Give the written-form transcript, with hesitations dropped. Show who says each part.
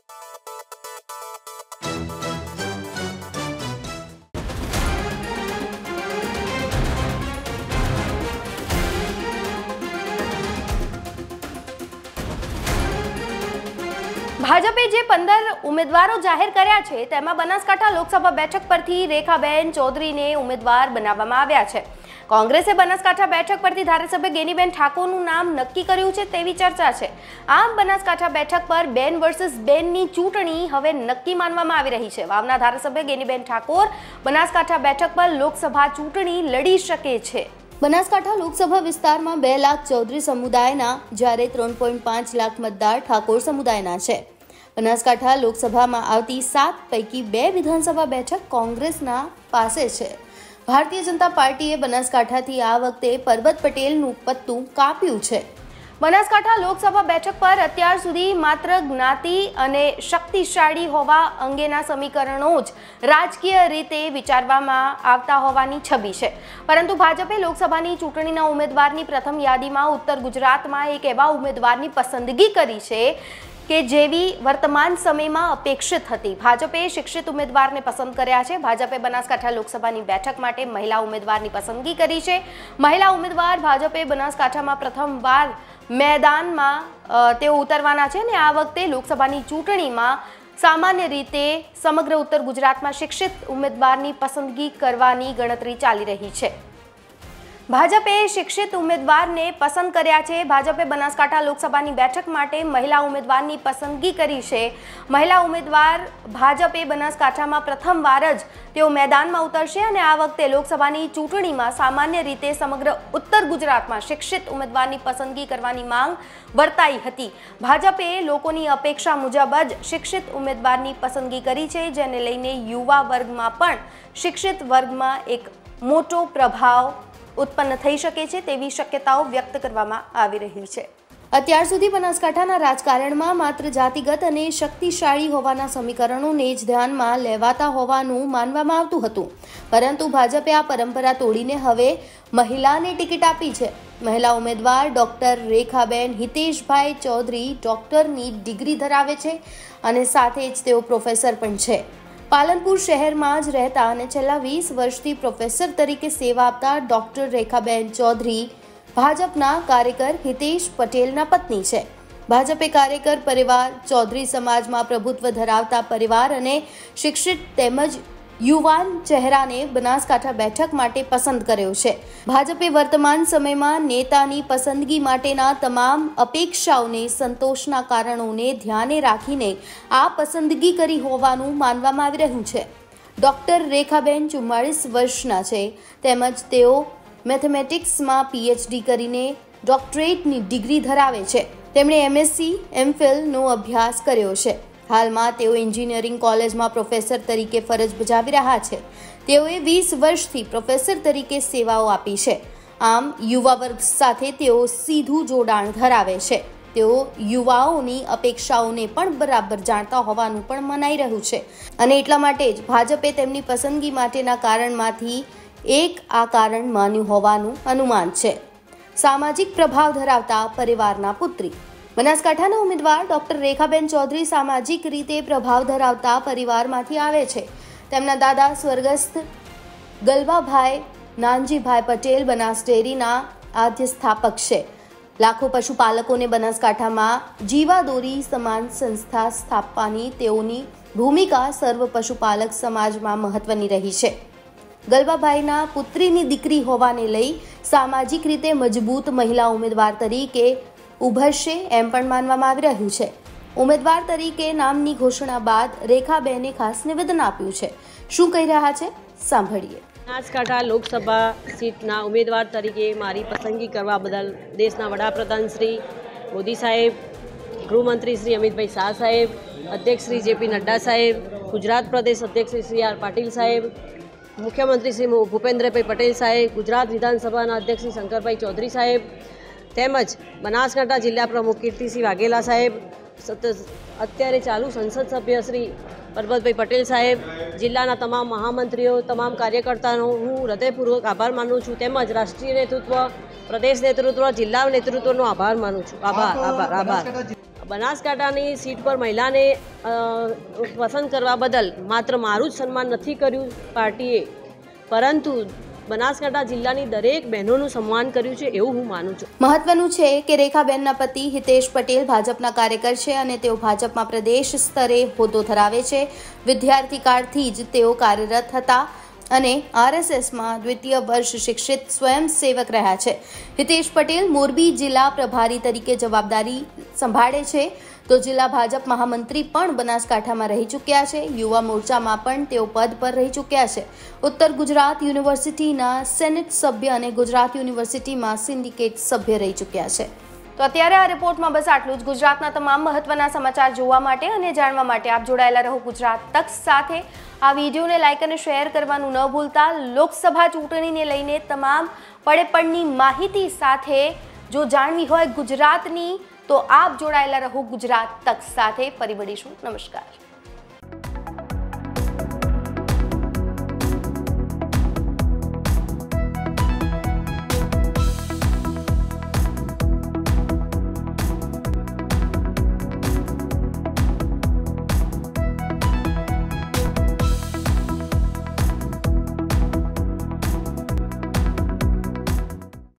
Speaker 1: ભાજપે જે 15 ઉમેદવારો જાહેર કર્યા છે તેમાં બનાસકાંઠા લોકસભા બેઠક પરથી રેખાબેન ચૌધરીને ઉમેદવાર બનાવવામાં આવ્યા છે। કોંગ્રેસે બનાસકાંઠા બેઠક પરથી ધારાસભ્ય ગેનીબેન ઠાકોરનું નામ નક્કી કર્યું છે તેવી ચર્ચા છે। આમ બનાસકાંઠા બેઠક પર બેન વર્સિસ બેનની ચૂંટણી હવે નક્કી માનવામાં આવી રહી છે। વાવના ધારાસભ્ય ગેનીબેન ઠાકોર બનાસકાંઠા બેઠક પર લોકસભા ચૂંટણી લડી શકે છે। બનાસકાંઠા લોકસભા વિસ્તારમાં 2 લાખ ચૌધરી સમુદાયના જ્યારે 3.5 લાખ મતદાર ઠાકોર સમુદાયના છે। બનાસકાંઠા લોકસભામાં આવતી 7 પૈકી 2 વિધાનસભા બેઠક કોંગ્રેસના પાસે છે। ભારતીય જનતા પાર્ટીએ બનાસકાંઠાથી આ વખતે પરબત પટેલનું પત્તું કાપ્યું છે। બનાસકાંઠા લોકસભા બેઠક પર અત્યાર સુધી માત્ર જ્ઞાતિ અને શક્તિશાળી હોવા અંગેના સમીકરણો જ રાજકીય રીતે વિચારવામાં આવતા હોવાની છબી છે, પરંતુ ભાજપે લોકસભાની ચૂંટણીના ઉમેદવારની પ્રથમ યાદીમાં ઉત્તર ગુજરાતમાં એક એવા ઉમેદવારની પસંદગી કરી છે કે જેવી વર્તમાન સમયમાં અપેક્ષિત હતી। ભાજપે શિક્ષિત ઉમેદવારને પસંદ કર્યા છે। ભાજપે બનાસકાંઠા લોકસભાની બેઠક માટે મહિલા ઉમેદવારની પસંદગી કરી છે। મહિલા ઉમેદવાર ભાજપે બનાસકાંઠામાં પ્રથમવાર મેદાનમાં તેઓ ઉતરવાના છે અને આ વખતે લોકસભાની ચૂંટણીમાં સામાન્ય રીતે સમગ્ર ઉત્તર ગુજરાતમાં શિક્ષિત ઉમેદવારની પસંદગી કરવાની ગણતરી ચાલી રહી છે। ભાજપે શિક્ષિત ઉમેદવારને પસંદ કર્યા છે। ભાજપે બનાસકાંઠા લોકસભાની બેઠક માટે મહિલા ઉમેદવારની પસંદગી કરી છે। મહિલા ઉમેદવાર ભાજપે બનાસકાંઠામાં પ્રથમવાર જ તેઓ મેદાનમાં ઉતરશે અને આ વખતે લોકસભાની ચૂંટણીમાં સામાન્ય રીતે સમગ્ર ઉત્તર ગુજરાતમાં શિક્ષિત ઉમેદવારની પસંદગી કરવાની માંગ વર્તાઈ હતી। ભાજપે લોકોની અપેક્ષા મુજબ જ શિક્ષિત ઉમેદવારની પસંદગી કરી છે, જેને લઈને યુવા વર્ગમાં પણ શિક્ષિત વર્ગમાં એક મોટો પ્રભાવ उत्पन्न થઈ શકે છે તેવી શક્યતાઓ વ્યક્ત કરવામાં આવી રહી છે। અત્યાર સુધી બનાસકાંઠાના રાજકારણમાં માત્ર જાતિગત અને શક્તિશાળી હોવાના સમીકરણોને જ ધ્યાનમાં લેવાતા હોવાનું માનવામાં આવતું હતું, પરંતુ ભાજપે આ પરંપરા તોડીને હવે મહિલાને ટિકિટ આપી છે। મહિલા ઉમેદવાર ડોક્ટર રેખાબેન હિતેશભાઈ ચૌધરી ડોક્ટરની ડિગ્રી ધરાવે છે અને સાથે જ તેઓ પ્રોફેસર પણ છે। પાલનપુર શહેરમાં જ રહેતા અને છેલ્લા 20 વર્ષથી પ્રોફેસર તરીકે સેવા આપતા ડોક્ટર રેખાબેન ચૌધરી ભાજપના કાર્યકર હિતેશ પટેલના પત્ની છે। ભાજપે કાર્યકર પરિવાર, ચૌધરી સમાજમાં પ્રભુત્વ ધરાવતા પરિવાર અને શિક્ષિત તેમજ યુવાન ચહેરાને બનાસકાંઠા બેઠક માટે પસંદ કર્યો છે। ભાજપે વર્તમાન સમયમાં નેતાની પસંદગી માટેના તમામ અપેક્ષાઓને સંતોષના કારણોને ધ્યાને રાખીને આ પસંદગી કરી હોવાનું માનવામાં આવી રહ્યું છે। ડોક્ટર રેખાબેન 44 વર્ષના છે, તેમજ તેઓ મેથેમેટિક્સમાં PhD કરીને ડોક્ટરેટની ડિગ્રી ધરાવે છે। તેમણે MSc MPhilનો અભ્યાસ કર્યો છે। હાલમાં તેઓ એન્જિનિયરિંગ કોલેજમાં પ્રોફેસર તરીકે ફરજ બજાવી રહ્યા છે। તેઓએ 20 વર્ષથી પ્રોફેસર તરીકે સેવાઓ આપી છે। આમ યુવા વર્ગ સાથે તેઓ સીધું જોડાણ ધરાવે છે। તેઓ યુવાઓની અપેક્ષાઓને પણ બરાબર જાણતા હોવાનું પણ મનાઈ રહ્યું છે અને એટલા માટે જ ભાજપે તેમની પસંદગી માટેના કારણમાંથી એક આ કારણ માન્યું હોવાનું અનુમાન છે। સામાજિક પ્રભાવ ધરાવતા પરિવારના પુત્રી બનાસકાંઠાના ઉમેદવાર ડોક્ટર રેખાબેન ચૌધરી સામાજિક રીતે પ્રભાવ ધરાવતા પરિવારમાંથી આવે છે। તેમના દાદા સ્વર્ગસ્થ ગલબાભાઈ નાનજીભાઈ પટેલ બનાસ ડેરીના આદ્ય સ્થાપક છે। લાખો પશુપાલકોને બનાસકાંઠામાં જીવાદોરી સમાન સંસ્થા સ્થાપવાની તેઓની ભૂમિકા સર્વ પશુપાલક સમાજમાં મહત્વની રહી છે। ગલબાભાઈના પુત્રીની દીકરી હોવાને લઈ સામાજિક રીતે મજબૂત મહિલા ઉમેદવાર તરીકે ઉભરશે એમ પણ માનવામાં આવી રહ્યું છે। ઉમેદવાર તરીકે નામની ઘોષણા બાદ રેખાબેને ખાસ નિવેદન આપ્યું છે। શું કહી રહ્યા છે સાંભળીએ।
Speaker 2: બનાસકાંઠા લોકસભા સીટના ઉમેદવાર તરીકે મારી પસંદગી કરવા બદલ દેશના વડાપ્રધાન શ્રી મોદી સાહેબ, ગૃહમંત્રી શ્રી અમિતભાઈ શાહ સાહેબ, અધ્યક્ષ શ્રી JP નડ્ડા સાહેબ, ગુજરાત પ્રદેશ અધ્યક્ષ શ્રી R પાટીલ સાહેબ, મુખ્યમંત્રી શ્રી ભૂપેન્દ્રભાઈ પટેલ સાહેબ, ગુજરાત વિધાનસભાના અધ્યક્ષ શ્રી શંકરભાઈ ચૌધરી સાહેબ તેમજ બનાસકાંઠા જિલ્લા પ્રમુખ કીર્તિસિંહ વાઘેલા સાહેબ, અત્યારે ચાલુ સંસદ સભ્ય શ્રી પરબતભાઈ પટેલ સાહેબ, જિલ્લાના તમામ મહામંત્રીઓ, તમામ કાર્યકર્તાનો હું હૃદયપૂર્વક આભાર માનું છું તેમજ રાષ્ટ્રીય નેતૃત્વ, પ્રદેશ નેતૃત્વ, જિલ્લા નેતૃત્વનો આભાર માનું છું। આભાર। બનાસકાંઠાની સીટ પર મહિલાને પસંદ કરવા બદલ માત્ર મારું જ સન્માન નથી કર્યું પાર્ટીએ, પરંતુ બનાસકાંઠા જિલ્લાની દરેક બહેનોનું સન્માન કર્યું છે એવું હું માનું છું.
Speaker 1: મહત્વનું છે કે રેખાબેનના પતિ હિતેશ પટેલ ભાજપના કાર્યકર છે અને તેઓ ભાજપમાં પ્રદેશ સ્તરે હોદ્દો ધરાવે છે. વિદ્યાર્થી કાળથી જ તેઓ કાર્યરત હતા અને આરએસએસમાં દ્વિતીય વર્ષ શિક્ષિત સ્વયંસેવક રહ્યા છે. હિતેશ પટેલ મોરબી જિલ્લા પ્રભારી તરીકે જવાબદારી સંભાળે છે, તો જિલ્લા ભાજપ મહામંત્રી પણ બનાસકાંઠામાં રહી ચૂક્યા છે. યુવા મોરચામાં પણ તેઓ પદ પર રહી ચૂક્યા છે. ઉત્તર ગુજરાત યુનિવર્સિટીના સેનેટ સભ્ય અને ગુજરાત યુનિવર્સિટીમાં સિન્ડિકેટ સભ્ય રહી ચૂક્યા છે. તો અત્યારે આ રિપોર્ટમાં બસ આટલું જ. ગુજરાતના તમામ મહત્વના સમાચાર જોવા માટે અને જાણવા માટે આપ જોડાયેલા રહો ગુજરાત તક સાથે. આ વિડીયોને લાઇક અને શેર કરવાનું ન ભૂલતા. લોકસભા ચૂંટણીને લઈને તમામ પડેપણની માહિતી સાથે જો જાણવી હોય ગુજરાતની, તો આપ જોડાયેલા રહો ગુજરાત તક સાથે. ફરી મળીશું. નમસ્કાર.